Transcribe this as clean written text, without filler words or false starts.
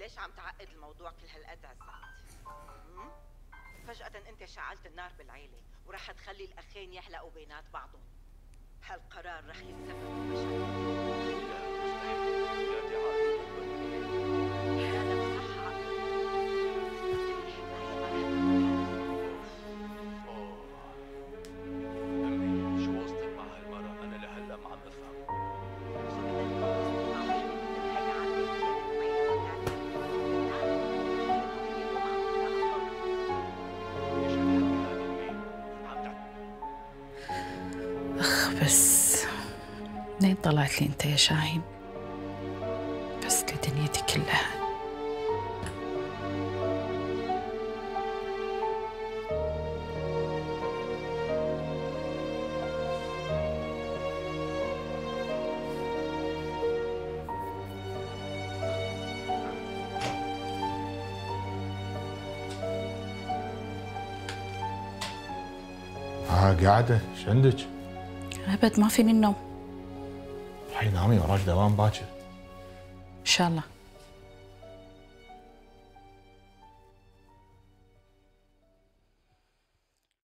ليش عم تعقد الموضوع كل هالقد عزت؟ فجأة انت شعلت النار بالعيلة ورح تخلي الاخين يحلقوا بينات بعضهم. هالقرار رح يتسبب بمشاكل. لا مستحيل، ولادي عائلة كلامك صح عقل، بس الحكاية ما رح أمي شو قصدك مع هالمرة؟ أنا لهلا ما عم بفهم. شو بدك تقول مع وحدة مثل هي عندك بعيلة وثانية؟ انه هي مو معقولة اصلا. ليش هالحكي هذا أمي؟ عم بس منين طلعت لي انت يا شاهين؟ بس لدنيتي كلها. قاعدة ايش عندك؟ ابد ما فيني النوم. الحين نامي وراك دوام باكر. ان شاء الله.